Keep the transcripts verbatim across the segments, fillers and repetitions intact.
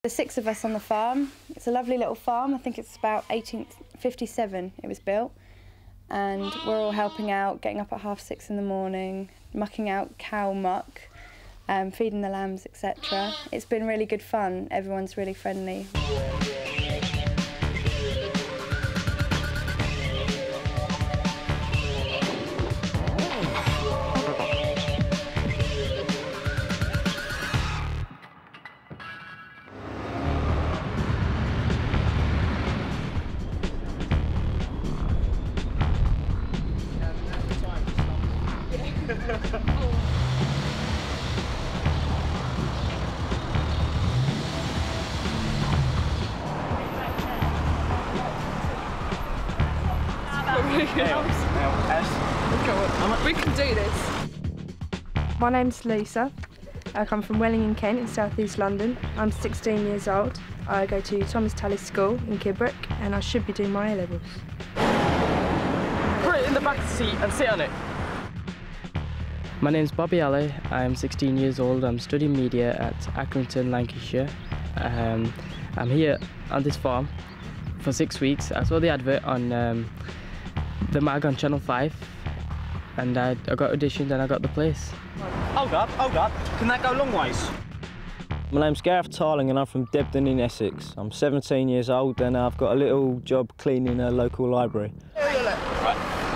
There's six of us on the farm. It's a lovely little farm. I think it's about eighteen fifty-seven it was built. And we're all helping out, getting up at half six in the morning, mucking out cow muck, um, feeding the lambs, et cetera. It's been really good fun. Everyone's really friendly. We can do this. My name's Lisa. I come from Welling in Kent in South East London. I'm sixteen years old. I go to Thomas Tallis School in Kidbrooke and I should be doing my A levels. Put it in the back seat and sit on it. My name's Bobby Ali. I'm sixteen years old. I'm studying media at Accrington, Lancashire. Um, I'm here on this farm for six weeks. I saw the advert on um, the mag on Channel five and I, I got auditioned and I got the place. Hold up, hold up. Can that go long ways? My name's Gareth Tarling and I'm from Debden in Essex. I'm seventeen years old and I've got a little job cleaning a local library. Right.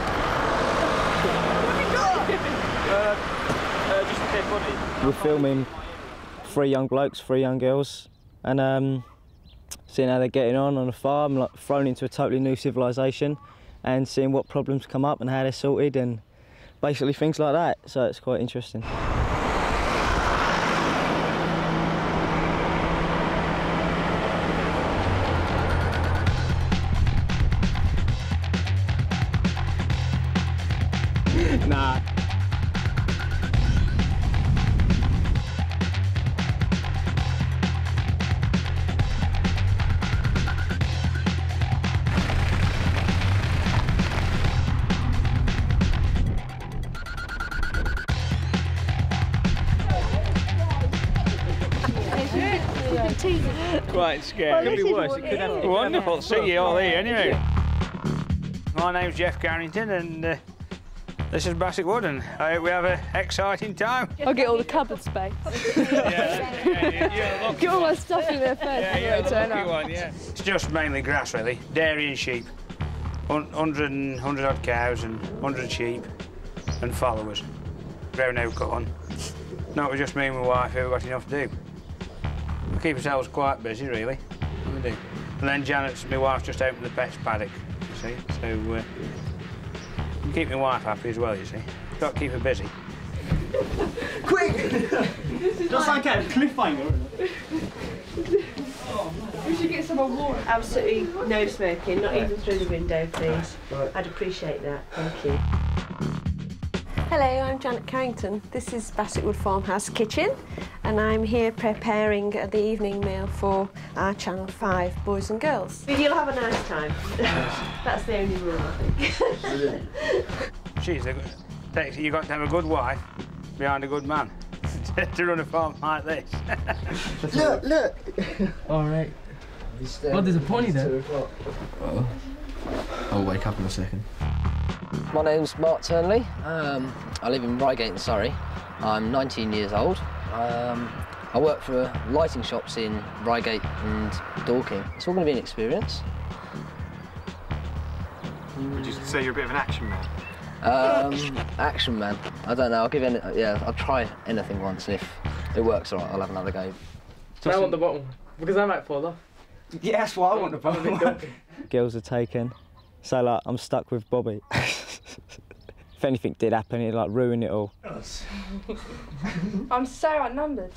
uh, uh, just a dead body. We're filming three young blokes, three young girls, and um, seeing how they're getting on on a farm, like thrown into a totally new civilization, and seeing what problems come up and how they're sorted, and basically things like that. So it's quite interesting. Nah. Quite scary. Well, could be worse. It could have wonderful to see you all here anyway. My name's Jeff Carrington and uh, this is Bassett Wood and I hope we have an exciting time. I'll get all the cupboard space. yeah, yeah, yeah, Get all my stuff in there first yeah, before yeah, I turn lucky up. one, yeah. It's just mainly grass really, dairy and sheep. one hundred and one hundred odd cows and one hundred sheep and followers. Grow no corn. Not with just me and my wife who've got enough to do. We keep ourselves quite busy, really. We do. And then Janet's, my wife, just opened the pets paddock, you see. So, uh, you keep my wife happy as well, you see. Got to keep her busy. Quick! Just like a cliffhanger. We should get some more water. Absolutely no smoking, not even through the window, please. I'd appreciate that, thank you. Hello, I'm Janet Carrington. This is Bassett Wood Farmhouse Kitchen and I'm here preparing the evening meal for our Channel five Boys and Girls. But you'll have a nice time. That's the only rule, I think. Jeez, you've got to have a good wife behind a good man to run a farm like this. Look, look! All right. Oh, there's a pony there. Oh. I'll wake up in a second. My name's Mark Turnley. Um, I live in Reigate in Surrey. I'm nineteen years old. Um, I work for lighting shops in Reigate and Dorking. It's all going to be an experience. Would you say you're a bit of an action man? Um, action man. I don't know. I'll give any. Yeah, I'll try anything once, and if it works, all right, I'll have another go. I want the bottom because I might fall off. Yeah, that's why I want the bottom. Girls are taken, so like I'm stuck with Bobby. If anything did happen, it'd like ruin it all. I'm so outnumbered.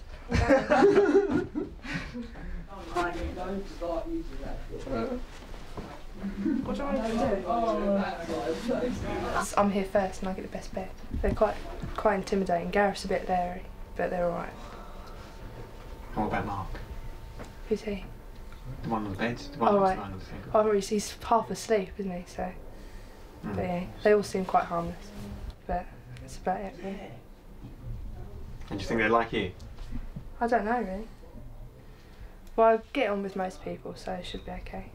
What do I want to do? I'm here first and I get the best bed. They're quite quite intimidating. Gareth's a bit leery, but they're all right. What about Mark? Who's he? The one on the bed? The one Oh, that's right. lying on the table. Oh, he's, he's half asleep, isn't he? So, Mm. but yeah, they all seem quite harmless. But that's about it, really. And do you think they like you? I don't know, really. Well, I get on with most people, so it should be okay.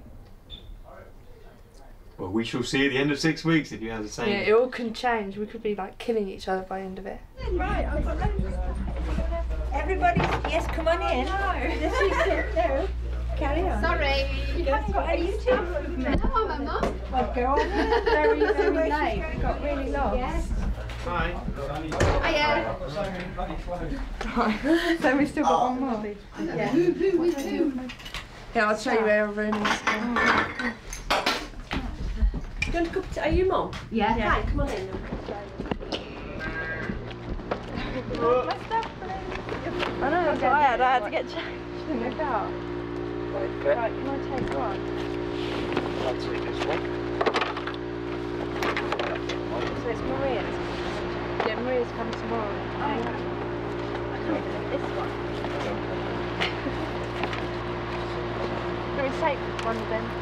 Well, we shall see at the end of six weeks if you have the same. Yeah, it all can change. We could be like killing each other by the end of it. Right, I've got loads of stuff. Everybody, yes, come on in. No. This is it, no. Carry on. Sorry. You haven't got any stuff with me. No, I'm not. Well, girl, very, very late. We got really lost. Yes. Hi. Hiya. Right. So we still got one more. Yeah. Yeah, I'll show you where our room is. Do you want to cup of tea? Are you mum? Yeah. Yeah. Hi, come on in. I know, that's what I had. I had to get changed in the car. Okay. Right, can I take one? I'll take this one. So it's Maria's. Yeah, Maria's coming tomorrow. Oh. This one. Can we take one of them?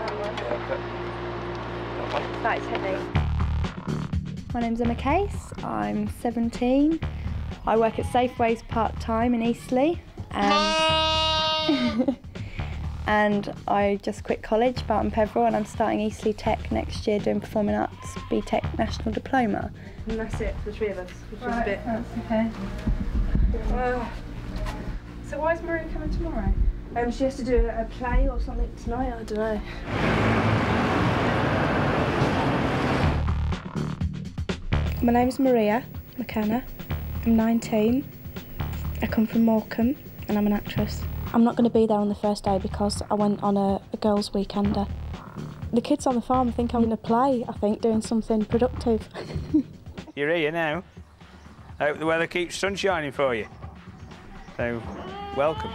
That is heavy. My name's Emma Case, I'm seventeen. I work at Safeways part-time in Eastleigh and, and I just quit college, Barton Peveril, and I'm starting Eastleigh Tech next year doing Performing Arts B Tech National Diploma. And that's it for the three of us, which Right, is a bit... that's okay. Uh, so why is Maria coming tomorrow? Um, she has to do a, a play or something tonight, I don't know. My name's Maria McKenna. I'm nineteen. I come from Morecambe and I'm an actress. I'm not going to be there on the first day because I went on a, a girls' weekender. The kids on the farm think I'm in a play, I think, doing something productive. You're here now. I hope the weather keeps sun shining for you. So, welcome.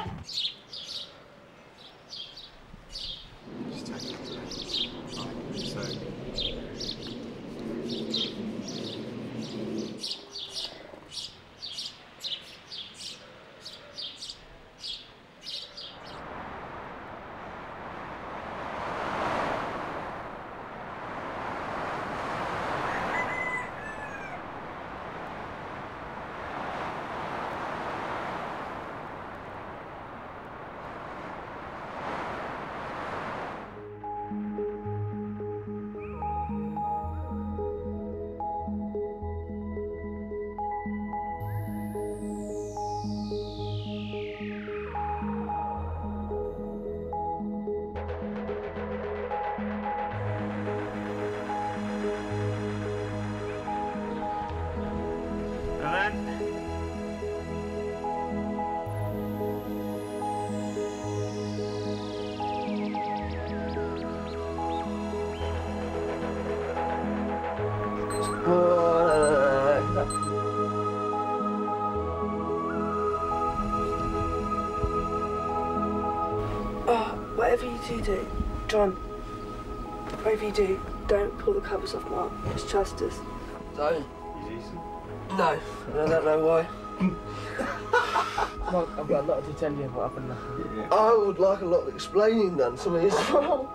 Oh, whatever you do, do, John, whatever you do, don't pull the covers off Mark. Just trust us. Don't? No, I don't know why. Mark, I've got a lot to tell you what happened now. Yeah. I would like a lot of explaining done to me as well.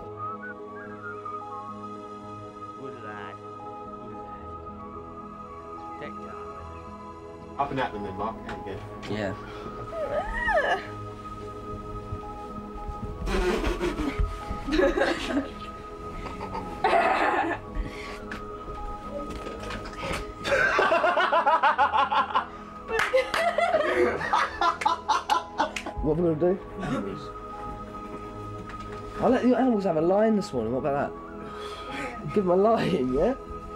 Good lad. Good lad. Take time. Up and at them then, Mark. There you go. Yeah. What are we going to do? I'll let the animals have a line this morning, what about that? Give them a line, yeah?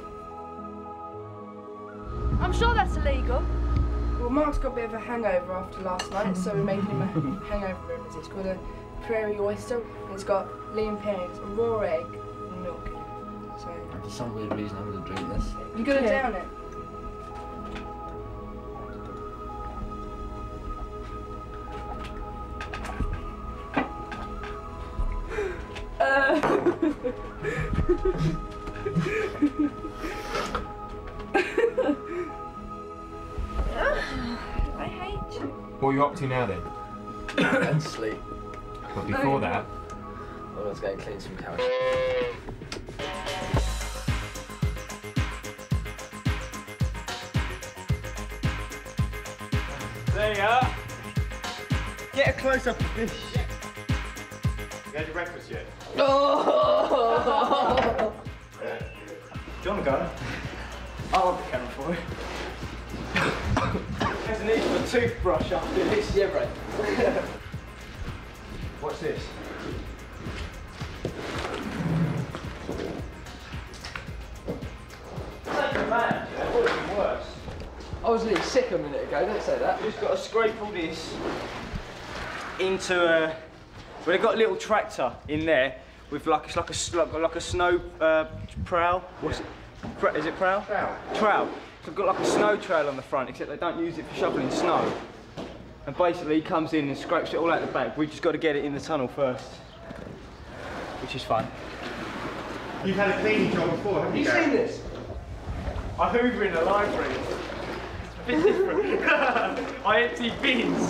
I'm sure that's illegal. Well, Mark's got a bit of a hangover after last night, so we're making him a hangover room. It's called a prairie oyster, and it's got Liam Payne's, a raw egg, and milk in it. So, For some weird reason I'm going to drink this. you got to Yeah. down it. I hate you. What are you up to now then? And sleep. But before that, I was going to clean some couch. There you are. get a close up of this. You had your breakfast yet? Oh! Do you want to go? I'll have the camera for you. There's a need for a toothbrush after this. Yeah, right. What's this? Take a man, yeah, it would have been worse. I was a little sick a minute ago, don't say that. You just got to scrape all this into a. Well, they've got a little tractor in there with like it's like a like, like a snow uh, prow. What's it? Pra is it prow? Trowel. Trowel. So they've got like a snow trail on the front, except they don't use it for shoveling snow. And basically, he comes in and scrapes it all out the back. We've just got to get it in the tunnel first, which is fun. You've had a cleaning job before, haven't you? Have you seen this? I hoover in the library. It's a bit different. I empty bins.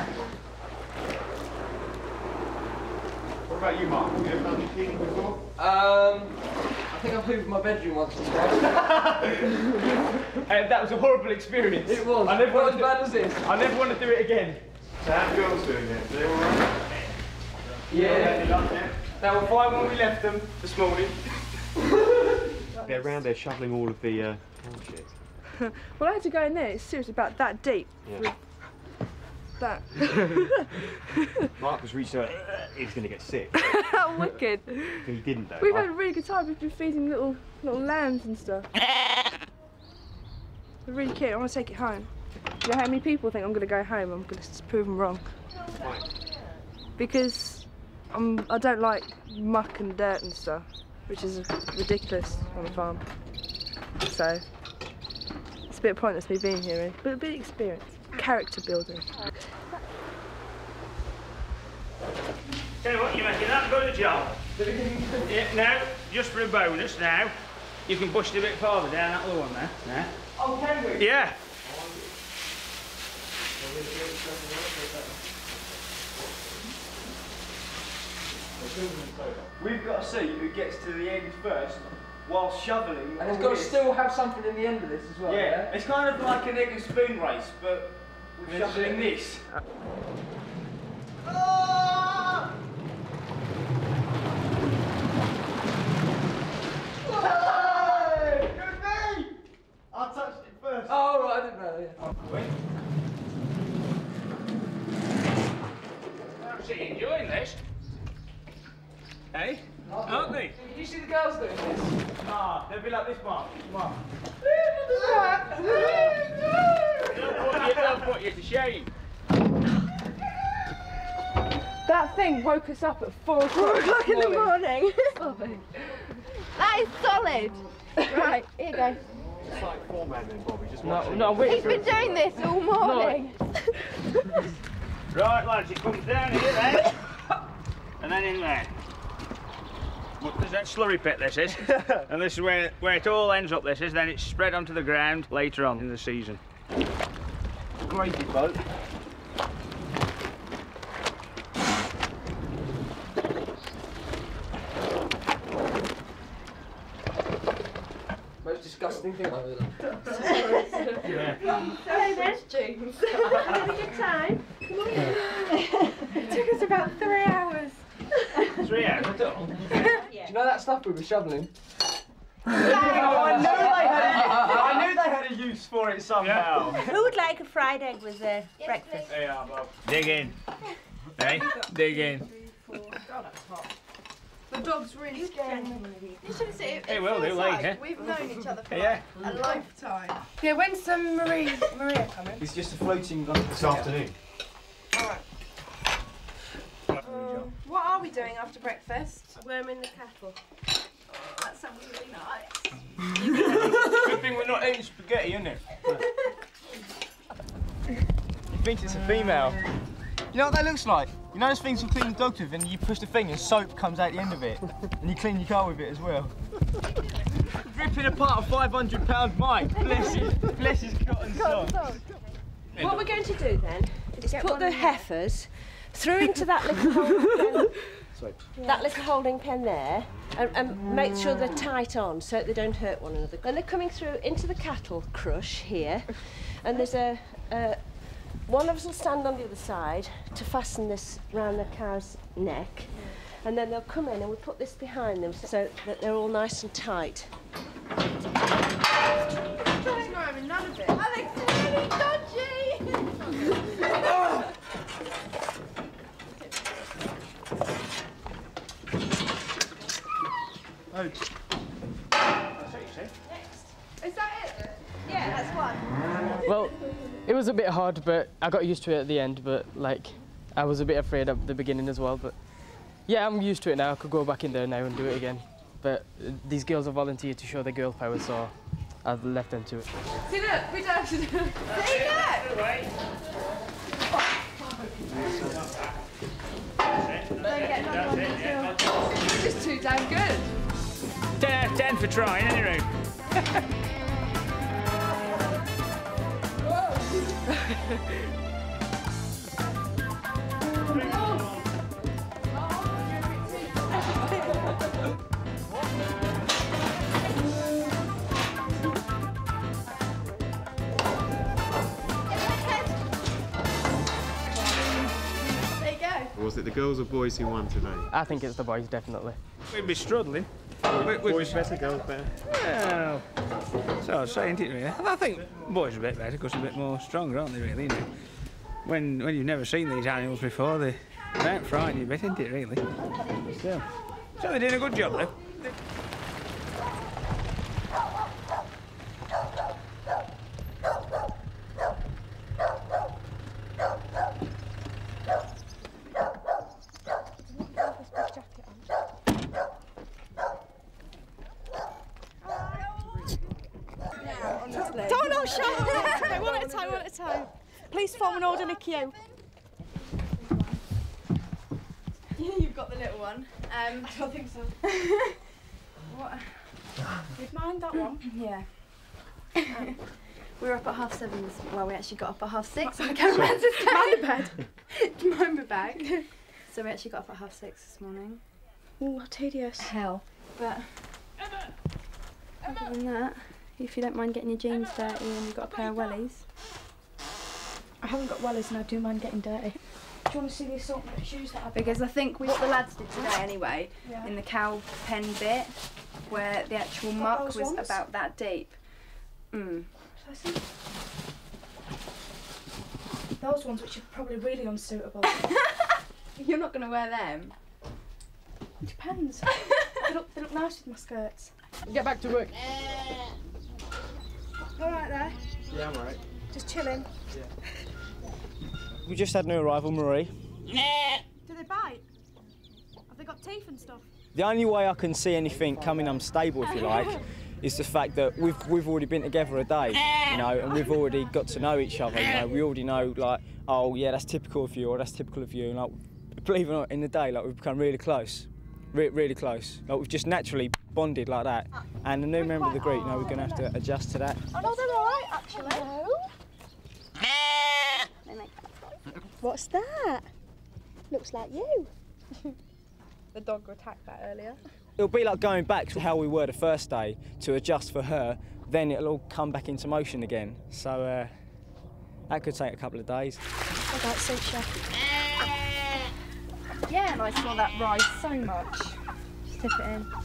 What about you, Mark? Have you ever done any cleaning before? Um, I think I've hoovered my bedroom once or twice. And that was a horrible experience. It was. I never Not want as to bad as this. I never want to do it again. So how are the girls doing it? Are they all right? Yeah. They were fine when we left them this morning. They're around there shoveling all of the uh, cow shit. Well, I had to go in there. It's seriously about that deep. Yeah. With that. Mark was reaching out, he was going to get sick. How wicked. He didn't though. We've I- had a really good time. We've been feeding little little lambs and stuff. They're really cute. I want to take it home. You know how many people think I'm going to go home? I'm going to prove them wrong. Why? Because I'm, I don't like muck and dirt and stuff, which is ridiculous on a farm. So it's a bit pointless me being here, but a bit of experience, character building. Tell you what, you're making that good a job. Yeah, now, just for a bonus now, you can push it a bit farther down that other one there. Now. Oh, can we? Yeah. We've got to see who gets to the end first while shoveling. And it's got to still have something in the end of this as well. Yeah, Yeah. it's kind of like an egg and spoon race, but we're This shoveling is- this. I touched it first. Oh, right, I didn't know. Yeah. Wait. I'm actually enjoying this. Hey? Aren't they? Did you see the girls doing this? Ah, they'll be like this, Mark. Mark. They'll put you, they'll put you to shame. That thing woke us up at four o'clock in the morning. That is solid. Right, here you go. It's like four man then, Bobby. Just No, watch it. no, wait. He's been doing this all morning. Right, lads, it comes down here then. And then in there. Well, there's that slurry pit, this is. And this is where, where it all ends up, this is. Then it's spread onto the ground later on in the season. Gravy boat. Most disgusting thing I've ever done. Yeah. Hello there, James. Having a good time? Come on. It took us about three hours. Three hours at all. Do you know that stuff we were shoveling? I knew they had a, I knew they had a use for it somehow. Who would like a fried egg with uh, breakfast? They are, Bob. Dig in. Hey, dig in. The dog's really scared. You should see it. Hey, well, they're late, huh? We've known each other for Yeah. like a lifetime. Yeah, when's um, Marie, Maria coming? It's just a floating gun. This afternoon. Alright. Um, what are we doing after breakfast? Worming the cattle. That sounds really nice. Good thing we're not eating spaghetti, isn't it? He thinks it's a female. You know what that looks like? You know those things you clean the dogs with and you push the thing and soap comes out the end of it? And you clean your car with it as well. Ripping apart a five hundred pound Mike. Bless his, bless his cotton socks. What we're going to do then is put the heifers through into that little holding pen, that little holding pen there, and, and make sure they're tight on so that they don't hurt one another. And they're coming through into the cattle crush here, and there's a, a one of us will stand on the other side to fasten this round the cow's neck, and then they'll come in and we put this behind them so that they're all nice and tight. He's not having none of it. Alex, it's really dodgy! Oh. Is that it? Yeah, that's one. Well, it was a bit hard, but I got used to it at the end, but like, I was a bit afraid at the beginning as well, but yeah, I'm used to it now. I could go back in there now and do it again. But uh, these girls have volunteered to show their girl power, so I've left them to it. See, look, we don't. See, look! It's too damn good. ten out of ten for trying, any room. Was it the girls or boys who won today? I think it's the boys, definitely. We'd be struggling. Boys, boys better, girls better? Well, so I'd say, isn't it, really? I think boys are a bit better because they're a bit more stronger, aren't they, really? Isn't it? When, when you've never seen these animals before, they, they don't frighten you a bit, isn't it, really? So, so they're doing a good job, though. Don't not shout! Okay, one at a time, one at a time. Please form an orderly queue. You've got the little one. Um, I don't think so. What? You'd mind that one? Yeah. Um, we were up at half seven. This, well, we actually got up at half six. And the cameraman just came. Mind the bed. Mind the bag. So we actually got up at half six this morning. Oh, tedious. Hell. But other than that, if you don't mind getting your jeans dirty and you've got a pair of wellies. I haven't got wellies and I do mind getting dirty. Do you want to see the assortment of shoes that I've got? Because I think what the lads did today anyway, Yeah. in the cow pen bit, where the actual Got muck those was ones? about that deep. Mm. Shall I see? Those ones which are probably really unsuitable. You're not going to wear them. It depends. they, look, they look nice with my skirts. Get back to work. All right there. Yeah, I'm alright. Just chilling. Yeah. We just had new arrival, Marie. Do they bite? Have they got teeth and stuff? The only way I can see anything coming unstable, if you like, is the fact that we've we've already been together a day, you know, and we've already got to know each other. You know, we already know, like, oh yeah, that's typical of you, or that's typical of you. And like, believe it or not, in the day, like, we've become really close, Re really close. Like, we've just naturally bonded like that. And the new member of the group, you know, we're going to have to adjust to that. Oh no, they're all right actually. No. What's that? Looks like you. The dog attacked that earlier. It'll be like going back to how we were the first day to adjust for her, then it'll all come back into motion again. So uh, that could take a couple of days. What about suit chef? Yeah, and I saw that rise so much. Just tip it in.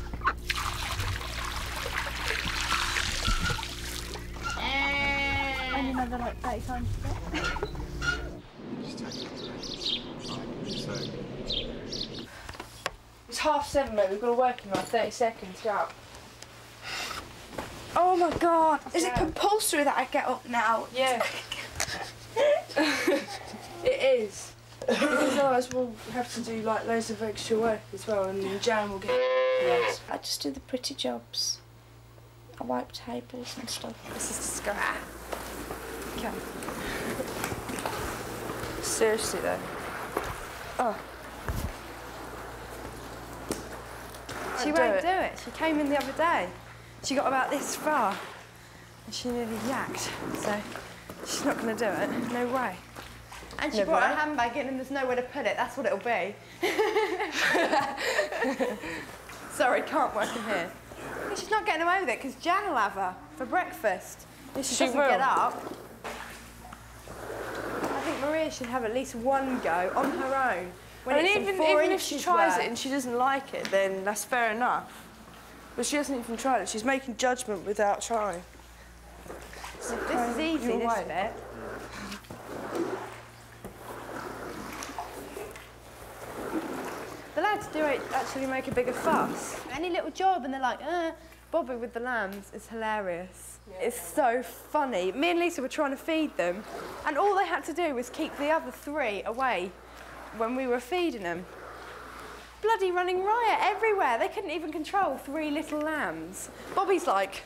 Only another like thirty times a day. It's half seven, mate. We've got to work in like thirty seconds. Go out. Oh my god! Is it compulsory that I get up now? Yeah. It is. Because otherwise we'll have to do like loads of extra work as well, and then Jan will get. Yes. I just do the pretty jobs. I wipe tables and stuff. This is disgusting. Okay. Seriously though. Oh. She won't do it. She came in the other day. She got about this far and she nearly yacked. So she's not going to do it. No way. And she No brought way. her handbag in and there's nowhere to put it. That's what it'll be. Sorry, can't work in here. She's not getting away with it because Jan will have her for breakfast. If she, She doesn't will. get up. I think Maria should have at least one go on her own when and it's even, four even if she inches tries worth. it and she doesn't like it, then that's fair enough. But she hasn't even tried it. She's making judgment without trying. So this is easy, Your this way. bit. The lads do actually make a bigger fuss. Any little job and they're like, uh, Bobby with the lambs is hilarious. Yeah. It's so funny. Me and Lisa were trying to feed them and all they had to do was keep the other three away when we were feeding them. Bloody running riot everywhere. They couldn't even control three little lambs. Bobby's like...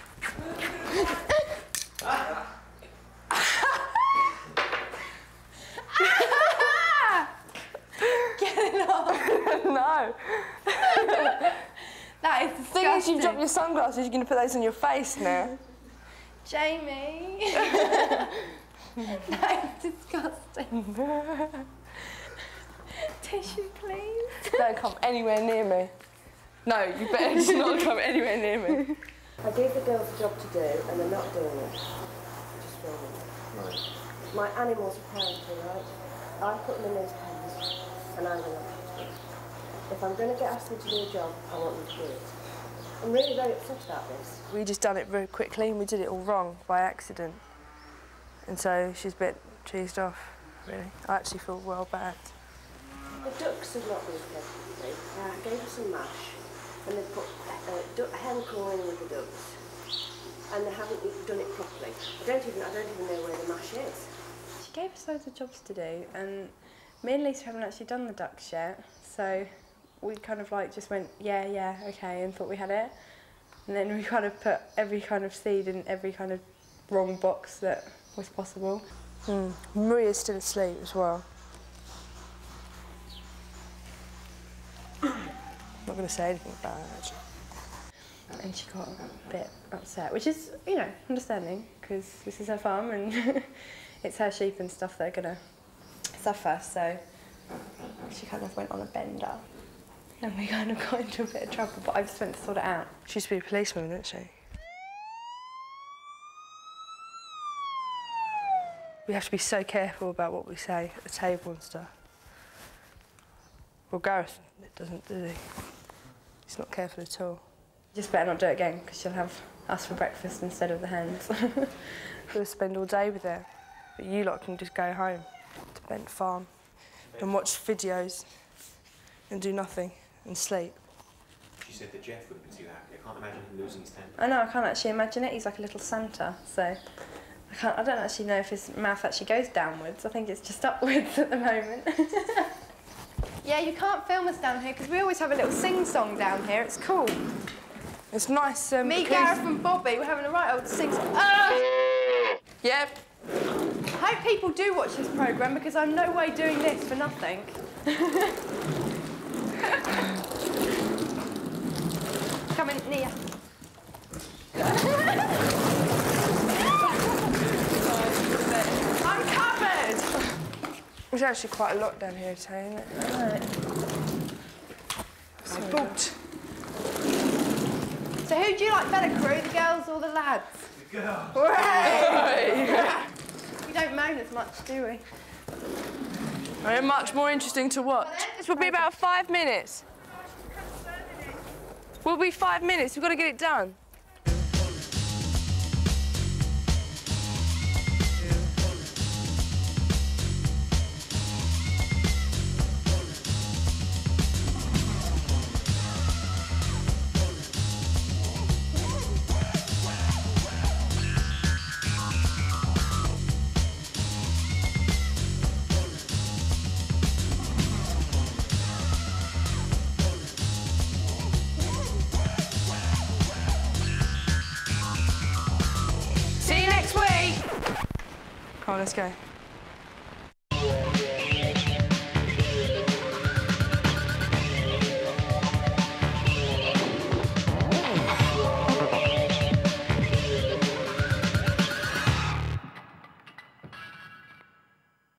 Get it off. No. That is disgusting. The thing is, you've dropped your sunglasses, you're going to put those on your face now. Jamie. That is disgusting. Tissue, please. Don't come anywhere near me. No, you better just not come anywhere near me. I gave the girls a job to do and they're not doing it. Just filming. Right. My animals are priority, right? I put them in those pens and I'm going to do it. If I'm going to get asked them to do a job, I want them to do it. I'm really very upset about this. We just done it very quickly and we did it all wrong by accident. And so she's a bit cheesed off, really. I actually feel well bad. The ducks have not been fed properly. Uh, I gave her some mash and they put uh, duck, hen corn in with the ducks. And they haven't done it properly. I don't even, I don't even know where the mash is. She gave us loads of jobs to do and me and Lisa haven't actually done the ducks yet, so we kind of like just went, yeah, yeah, okay, and thought we had it. And then we kind of put every kind of seed in every kind of wrong box that was possible. Mm. Maria's still asleep as well. I'm not going to say anything about it, actually. And she got a bit upset, which is, you know, understanding, because this is her farm and it's her sheep and stuff that are going to suffer, so she kind of went on a bender. And we kind of got into a bit of trouble, but I just went to sort it out. She used to be a policewoman, didn't she? We have to be so careful about what we say at the table and stuff. Well, Gareth doesn't, does he? He's not careful at all. Just better not do it again, because she'll have us for breakfast instead of the hens. We'll spend all day with her, but you lot can just go home to Bent Farm and watch videos and do nothing and sleep. She said that Jeff would be too happy. I can't imagine him losing his temper. I know, I can't actually imagine it. He's like a little Santa, so I can't. I don't actually know if his mouth actually goes downwards. I think it's just upwards at the moment. Yeah, you can't film us down here because we always have a little sing-song down here. It's cool. It's nice. Um, Me, Gareth and Bobby, we're having a right old sing-song. Oh! Yep. I hope people do watch this programme because I'm no way doing this for nothing. Come in, Nia. I'm covered! There's actually quite a lot down here today, isn't it? Right. So booked. So who do you like better, crew, the girls or the lads? The girls. Hooray! We don't moan as much, do we? They're much more interesting to watch. This will be about five minutes. We'll be five minutes. We've got to get it done. Come on, let's go.